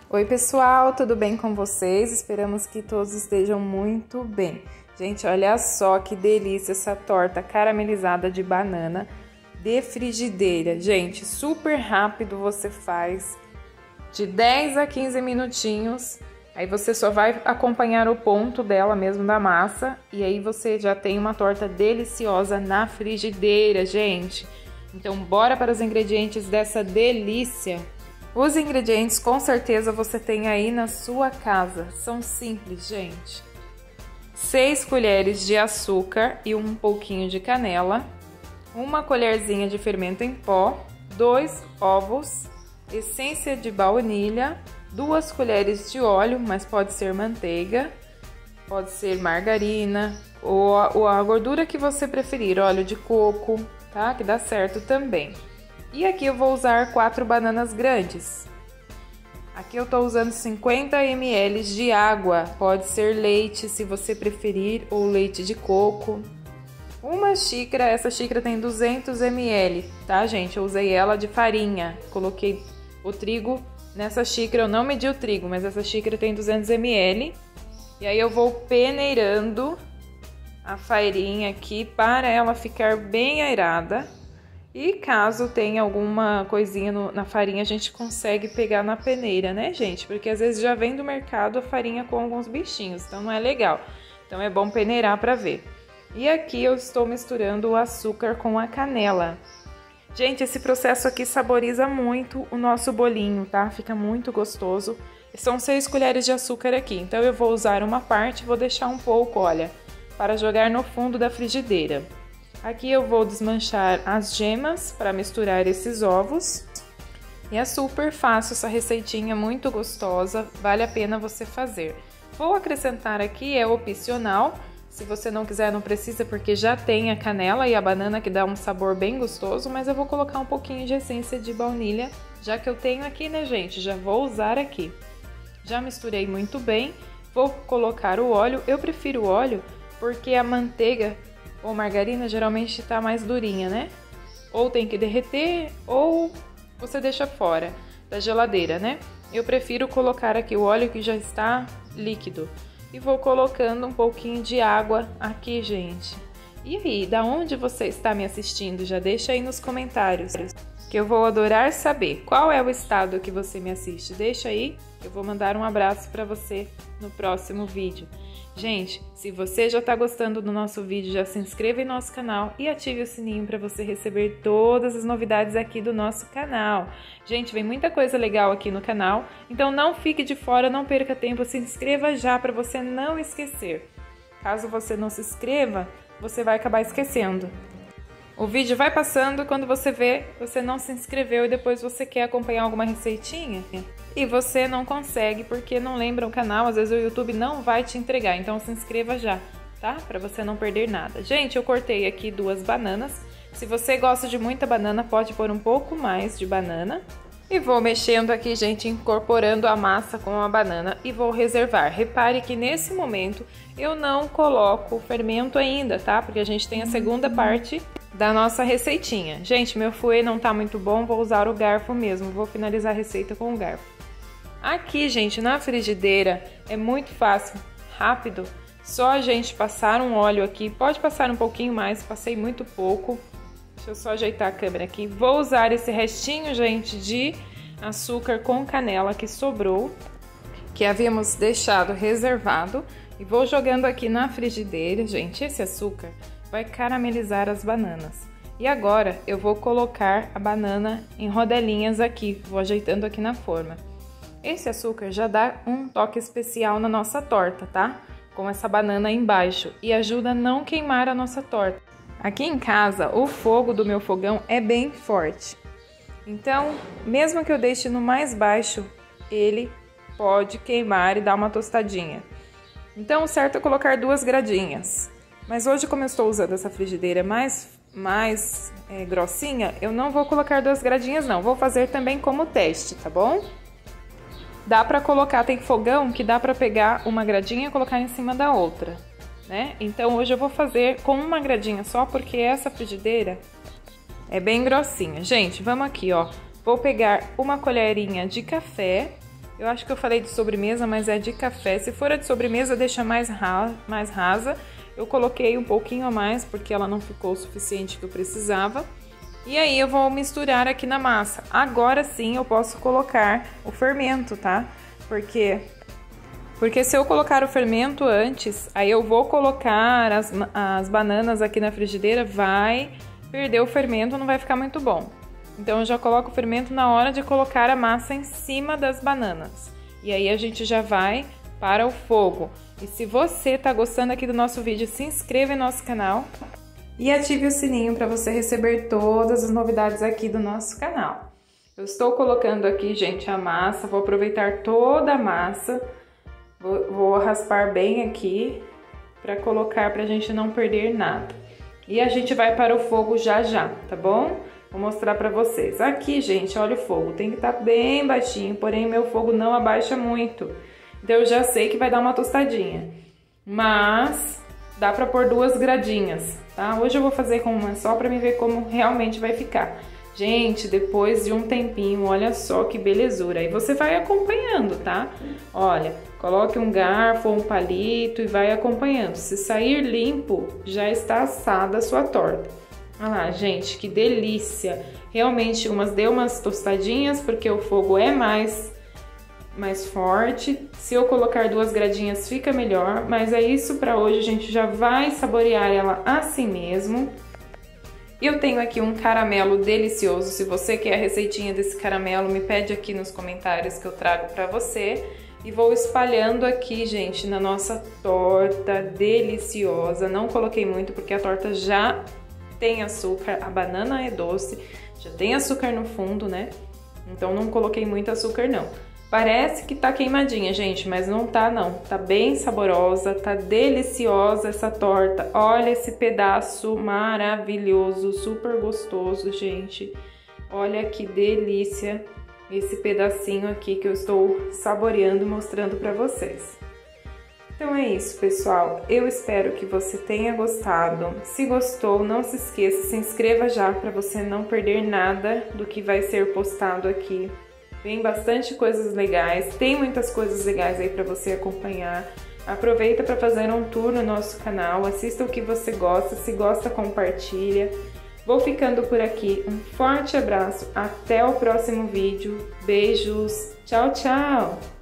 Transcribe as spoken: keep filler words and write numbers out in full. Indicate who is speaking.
Speaker 1: Oi pessoal, tudo bem com vocês? Esperamos que todos estejam muito bem. Gente, olha só que delícia essa torta caramelizada de banana de frigideira. Gente, super rápido você faz, de dez a quinze minutinhos. Aí você só vai acompanhar o ponto dela mesmo da massa e aí você já tem uma torta deliciosa na frigideira, gente. Então bora para os ingredientes dessa delícia. Os ingredientes com certeza você tem aí na sua casa, são simples, gente. seis colheres de açúcar e um pouquinho de canela, uma colherzinha de fermento em pó, dois ovos, essência de baunilha, duas colheres de óleo, mas pode ser manteiga, pode ser margarina ou a, ou a gordura que você preferir, óleo de coco, tá? Que dá certo também. E aqui eu vou usar quatro bananas grandes. Aqui eu tô usando cinquenta mililitros de água, pode ser leite se você preferir ou leite de coco. Uma xícara, essa xícara tem duzentos mililitros, tá gente? Eu usei ela de farinha, coloquei o trigo nessa xícara, eu não medi o trigo, mas essa xícara tem duzentos mililitros. E aí eu vou peneirando a farinha aqui para ela ficar bem aerada. E caso tenha alguma coisinha no, na farinha, a gente consegue pegar na peneira, né, gente? Porque às vezes já vem do mercado a farinha com alguns bichinhos, então não é legal. Então é bom peneirar para ver. E aqui eu estou misturando o açúcar com a canela. Gente, esse processo aqui saboriza muito o nosso bolinho, tá? Fica muito gostoso. São seis colheres de açúcar aqui, então eu vou usar uma parte e vou deixar um pouco, olha, para jogar no fundo da frigideira. Aqui eu vou desmanchar as gemas para misturar esses ovos. E é super fácil essa receitinha, muito gostosa, vale a pena você fazer. Vou acrescentar aqui, é opcional, se você não quiser não precisa porque já tem a canela e a banana que dá um sabor bem gostoso, mas eu vou colocar um pouquinho de essência de baunilha, já que eu tenho aqui, né gente, já vou usar aqui. Já misturei muito bem, vou colocar o óleo, eu prefiro o óleo porque a manteiga ou margarina geralmente tá mais durinha, né? Ou tem que derreter ou você deixa fora da geladeira, né? Eu prefiro colocar aqui o óleo que já está líquido. E vou colocando um pouquinho de água aqui, gente. E aí, da onde você está me assistindo? Já deixa aí nos comentários, que eu vou adorar saber qual é o estado que você me assiste. Deixa aí, eu vou mandar um abraço para você no próximo vídeo. Gente, se você já está gostando do nosso vídeo, já se inscreva em nosso canal e ative o sininho para você receber todas as novidades aqui do nosso canal. Gente, vem muita coisa legal aqui no canal, então não fique de fora, não perca tempo, se inscreva já para você não esquecer. Caso você não se inscreva, você vai acabar esquecendo. O vídeo vai passando, quando você vê, você não se inscreveu e depois você quer acompanhar alguma receitinha e você não consegue porque não lembra o canal, às vezes o YouTube não vai te entregar, então se inscreva já, tá? Para você não perder nada. Gente, eu cortei aqui duas bananas, se você gosta de muita banana, pode pôr um pouco mais de banana. E vou mexendo aqui, gente, incorporando a massa com a banana e vou reservar. Repare que nesse momento eu não coloco o fermento ainda, tá? Porque a gente tem a segunda parte da nossa receitinha. Gente, meu fouet não tá muito bom, vou usar o garfo mesmo. Vou finalizar a receita com o garfo. Aqui, gente, na frigideira é muito fácil, rápido. Só a gente passar um óleo aqui, pode passar um pouquinho mais, passei muito pouco. Deixa eu só ajeitar a câmera aqui. Vou usar esse restinho, gente, de açúcar com canela que sobrou, que havíamos deixado reservado. E vou jogando aqui na frigideira, gente. Esse açúcar vai caramelizar as bananas. E agora eu vou colocar a banana em rodelinhas aqui. Vou ajeitando aqui na forma. Esse açúcar já dá um toque especial na nossa torta, tá? Com essa banana embaixo. E ajuda a não queimar a nossa torta. Aqui em casa, o fogo do meu fogão é bem forte. Então, mesmo que eu deixe no mais baixo, ele pode queimar e dar uma tostadinha. Então, o certo é colocar duas gradinhas. Mas hoje, como eu estou usando essa frigideira mais, mais é, grossinha, eu não vou colocar duas gradinhas não. Vou fazer também como teste, tá bom? Dá pra colocar, tem fogão que dá pra pegar uma gradinha e colocar em cima da outra. Né? Então hoje eu vou fazer com uma gradinha só, porque essa frigideira é bem grossinha. Gente, vamos aqui, ó. Vou pegar uma colherinha de café Eu acho que eu falei de sobremesa, mas é de café. Se for a de sobremesa, deixa mais, ra mais rasa. Eu coloquei um pouquinho a mais, porque ela não ficou o suficiente que eu precisava. E aí eu vou misturar aqui na massa. Agora sim eu posso colocar o fermento, tá? Porque, porque se eu colocar o fermento antes, aí eu vou colocar as, as bananas aqui na frigideira, vai perder o fermento, não vai ficar muito bom. Então eu já coloco o fermento na hora de colocar a massa em cima das bananas. E aí a gente já vai para o fogo. E se você tá gostando aqui do nosso vídeo, se inscreva em nosso canal e ative o sininho para você receber todas as novidades aqui do nosso canal. Eu estou colocando aqui, gente, a massa, vou aproveitar toda a massa, vou, vou raspar bem aqui para colocar, para a gente não perder nada. E a gente vai para o fogo já já, tá bom? Vou mostrar pra vocês. Aqui, gente, olha o fogo. Tem que estar bem baixinho, porém meu fogo não abaixa muito. Então eu já sei que vai dar uma tostadinha. Mas dá pra pôr duas gradinhas, tá? Hoje eu vou fazer com uma só pra me ver como realmente vai ficar. Gente, depois de um tempinho, olha só que belezura. Aí você vai acompanhando, tá? Olha, coloque um garfo ou um palito e vai acompanhando. Se sair limpo, já está assada a sua torta. Olha lá, gente, que delícia! Realmente, umas deu umas tostadinhas, porque o fogo é mais, mais forte. Se eu colocar duas gradinhas, fica melhor. Mas é isso para hoje, a gente já vai saborear ela assim mesmo. Eu tenho aqui um caramelo delicioso. Se você quer a receitinha desse caramelo, me pede aqui nos comentários que eu trago para você. E vou espalhando aqui, gente, na nossa torta deliciosa. Não coloquei muito, porque a torta já tem açúcar, a banana é doce, já tem açúcar no fundo, né? Então não coloquei muito açúcar não. Parece que tá queimadinha, gente, mas não tá não. Tá bem saborosa, tá deliciosa essa torta. Olha esse pedaço maravilhoso, super gostoso, gente. Olha que delícia esse pedacinho aqui que eu estou saboreando, mostrando pra vocês. Então é isso, pessoal. Eu espero que você tenha gostado. Se gostou, não se esqueça, se inscreva já para você não perder nada do que vai ser postado aqui. Vem bastante coisas legais, tem muitas coisas legais aí para você acompanhar. Aproveita para fazer um tour no nosso canal, assista o que você gosta, se gosta, compartilha. Vou ficando por aqui. Um forte abraço, até o próximo vídeo. Beijos, tchau, tchau!